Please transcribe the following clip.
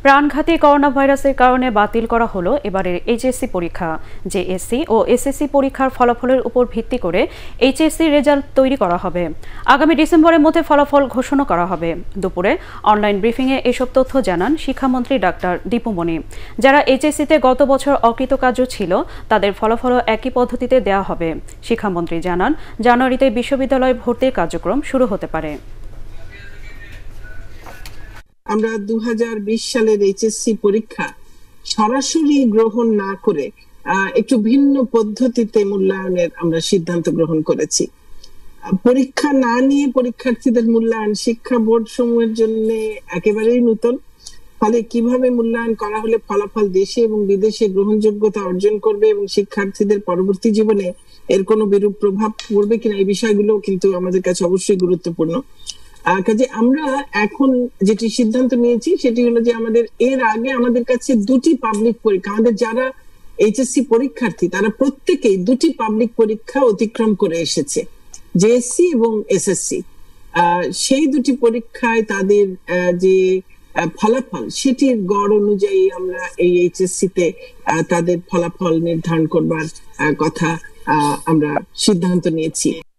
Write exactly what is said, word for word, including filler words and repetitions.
প্রাণঘাতী করোনা ভাইরাসের কারণে বাতিল করা হলো এবারের এইচএসসি পরীক্ষা। জেএসসি ও এসএসসি পরীক্ষার ফলাফলের উপর ভিত্তি করে এইচএসসি রেজাল্ট তৈরি করা হবে। আগামী ডিসেম্বরের মধ্যে ফলাফল ঘোষণা করা হবে। দুপুরে অনলাইন ব্রিফিংয়ে এসব তথ্য জানান শিক্ষামন্ত্রী ডাক্তার দীপু মনি। যারা এইচএসসিতে গত বছর অকৃতকার্য ছিল তাদের ফলাফলও একই পদ্ধতিতে দেওয়া হবে। শিক্ষামন্ত্রী জানান, জানুয়ারিতে বিশ্ববিদ্যালয় ভর্তির কার্যক্রম শুরু হতে পারে। আমরা দু হাজার বিশ সালের এইচএসসি পরীক্ষা সরাসরি গ্রহণ না করে একটু ভিন্ন পদ্ধতিতে মূল্যায়নের আমরা সিদ্ধান্ত গ্রহণ করেছি। পরীক্ষা না নিয়ে পরীক্ষার্থীদের মূল্যায়ন শিক্ষা বোর্ড সমূহের জন্য একেবারেই নতুন। ফলে কিভাবে মূল্যায়ন করা হলে ফলাফল দেশে এবং বিদেশে গ্রহণযোগ্যতা অর্জন করবে এবং শিক্ষার্থীদের পরবর্তী জীবনে এর কোনো বিরূপ প্রভাব পড়বে কিনা, এই বিষয়গুলো কিন্তু আমাদের কাছে অবশ্যই গুরুত্বপূর্ণ। কাজে আমরা এখন যেটি সিদ্ধান্ত নিয়েছি সেটি হলো যে আমাদের এর আগে আমাদের কাছে দুটি পাবলিক পরীক্ষা, আমাদের যারা এইচএসসি পরীক্ষার্থী তারা প্রত্যেকেই দুটি পাবলিক পরীক্ষা অতিক্রম করে এসেছে, জেএসসি এবং এসএসসি। সেই দুটি পরীক্ষায় তাদের যে ফলাফল সেটির গড় অনুযায়ী আমরা এই এইচএসসি তে তাদের ফলাফল নির্ধারণ করবার কথা আমরা সিদ্ধান্ত নিয়েছি।